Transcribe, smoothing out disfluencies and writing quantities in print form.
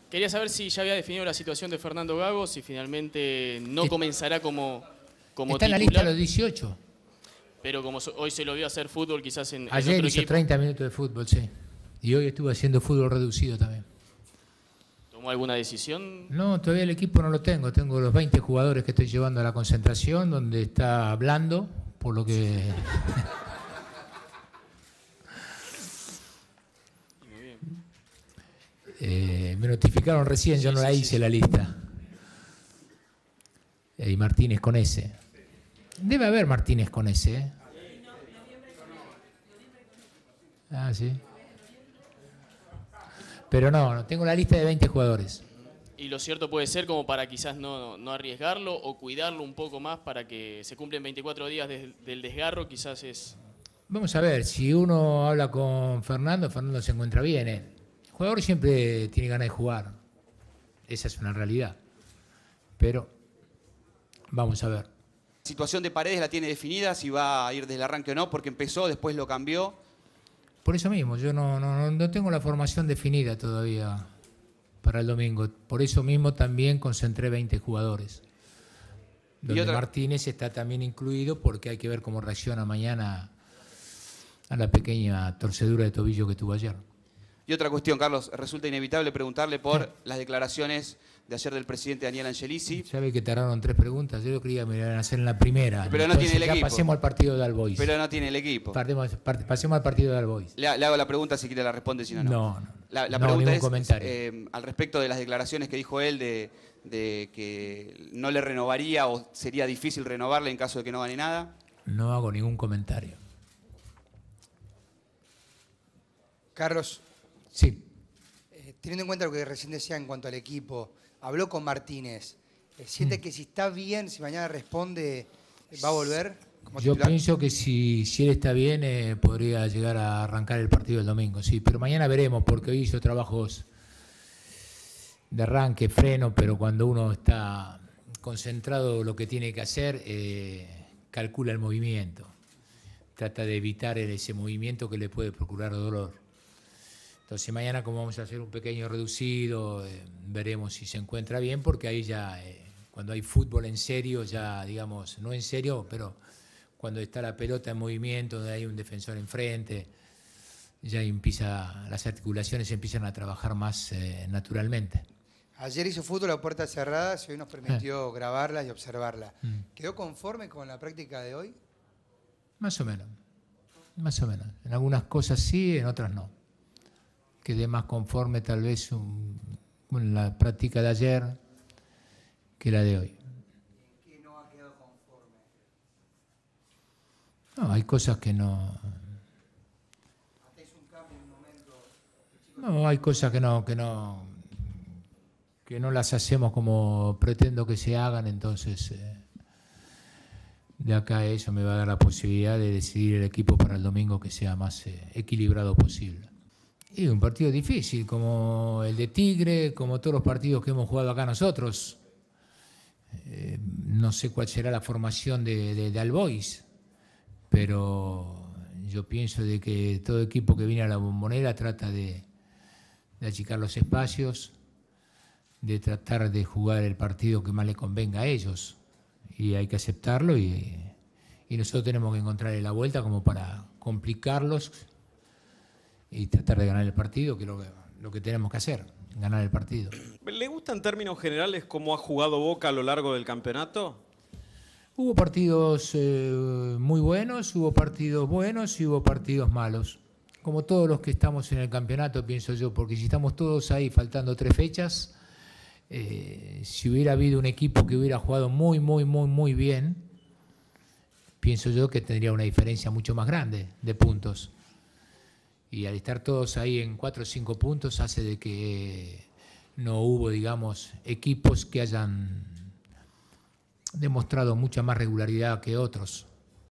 Quería saber si ya había definido la situación de Fernando Gago, si finalmente no comenzará como Está titular. en la lista de los 18. Pero como hoy se lo vio hacer fútbol quizás en Ayer otro hizo equipo. 30 minutos de fútbol, sí. Y hoy estuvo haciendo fútbol reducido también. ¿Tomó alguna decisión? No, todavía el equipo no lo tengo. Tengo los 20 jugadores que estoy llevando a la concentración, donde está hablando, por lo que... me notificaron recién, yo no la hice la lista. Y Martínez con S. Debe haber Martínez con S, ¿eh? Ah, sí. Pero no, tengo la lista de 20 jugadores. Y lo cierto puede ser como para quizás no arriesgarlo o cuidarlo un poco más para que se cumplen 24 días del desgarro, quizás es... Vamos a ver, si uno habla con Fernando, Fernando se encuentra bien. El jugador siempre tiene ganas de jugar. Esa es una realidad. Pero vamos a ver. La situación de Paredes la tiene definida, si va a ir desde el arranque o no, porque empezó, después lo cambió. Por eso mismo, yo no tengo la formación definida todavía para el domingo. Por eso mismo también concentré 20 jugadores. Donde Martínez está también incluido porque hay que ver cómo reacciona mañana a la pequeña torcedura de tobillo que tuvo ayer. Y otra cuestión, Carlos, resulta inevitable preguntarle por las declaraciones de ayer del presidente Daniel Angelici. Ya ve que tardaron 3 preguntas, yo creía que me iban a hacer en la primera. Pero no entonces, tiene el equipo. Pasemos al partido de Albois. Pero no tiene el equipo. Pasemos al partido de Albois. Le hago la pregunta si quiere la responde, si no, no. No, La pregunta es comentario. Al respecto de las declaraciones que dijo él de que no le renovaría o sería difícil renovarle en caso de que no gane nada. No hago ningún comentario. Carlos. Sí. Teniendo en cuenta lo que recién decía en cuanto al equipo, habló con Martínez. ¿Siente que si está bien, si mañana responde, va a volver como Yo titular? pienso que si él está bien, podría llegar a arrancar el partido el domingo, sí. Pero mañana veremos, porque hoy hizo trabajos de arranque, freno, pero cuando uno está concentrado lo que tiene que hacer, calcula el movimiento. Trata de evitar ese movimiento que le puede procurar dolor. Entonces mañana, como vamos a hacer un pequeño reducido, veremos si se encuentra bien, porque ahí ya, cuando hay fútbol en serio, ya digamos, no en serio, pero cuando está la pelota en movimiento, donde hay un defensor enfrente, ya las articulaciones empiezan a trabajar más naturalmente. Ayer hizo fútbol a puertas cerradas y hoy nos permitió grabarlas y observarla. ¿Quedó conforme con la práctica de hoy? Más o menos. Más o menos. En algunas cosas sí, en otras no. Quedé más conforme tal vez con la práctica de ayer que la de hoy. ¿En qué no ha quedado conforme? No, hay cosas que no... ¿Hacéis un cambio en un momento? No, hay cosas que no las hacemos como pretendo que se hagan, entonces de acá eso me va a dar la posibilidad de decidir el equipo para el domingo que sea más equilibrado posible. Y un partido difícil, como el de Tigre, como todos los partidos que hemos jugado acá nosotros. No sé cuál será la formación de Albois, pero yo pienso de que todo equipo que viene a la Bombonera trata de achicar los espacios, de tratar de jugar el partido que más le convenga a ellos. Y hay que aceptarlo y nosotros tenemos que encontrarle la vuelta como para complicarlos y tratar de ganar el partido, que es lo que tenemos que hacer, ganar el partido. ¿Le gusta en términos generales cómo ha jugado Boca a lo largo del campeonato? Hubo partidos muy buenos, hubo partidos buenos y hubo partidos malos. Como todos los que estamos en el campeonato, pienso yo, porque si estamos todos ahí faltando 3 fechas, si hubiera habido un equipo que hubiera jugado muy bien, pienso yo que tendría una diferencia mucho más grande de puntos. Y al estar todos ahí en 4 o 5 puntos hace de que no hubo, digamos, equipos que hayan demostrado mucha más regularidad que otros.